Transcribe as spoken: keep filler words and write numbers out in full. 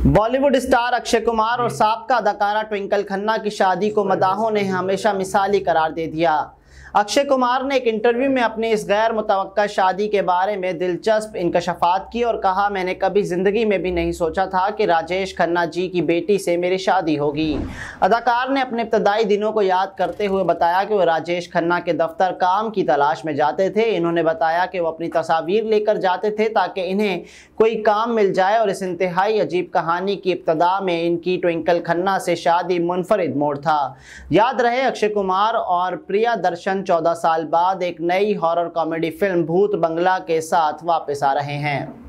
Bollywood star Akshay Kumar और साबका अदाकारा ट्विंकल खन्ना की शादी को मदाहों ने हमेशा मिसाली करार दे दिया। अक्षय कुमार ने एक इंटरव्यू में अपनी इस गैर मुतवक्का शादी के बारे में दिलचस्प इंकशाफात की और कहा, मैंने कभी जिंदगी में भी नहीं सोचा था कि राजेश खन्ना जी की बेटी से मेरी शादी होगी। अदाकार ने अपने इब्तदाई दिनों को याद करते हुए बताया कि वो राजेश खन्ना के दफ्तर काम की तलाश में जाते थे। इन्होंने बताया कि वो अपनी तस्वीर लेकर जाते थे ताकि इन्हें कोई काम मिल जाए और इस इंतहाई अजीब कहानी की इब्तदा में इनकी ट्विंकल खन्ना से शादी मुनफरिद मोड़ था। याद रहे, अक्षय कुमार और प्रिया दर्शन चौदह साल बाद एक नई हॉरर कॉमेडी फिल्म भूत बंगला के साथ वापस आ रहे हैं।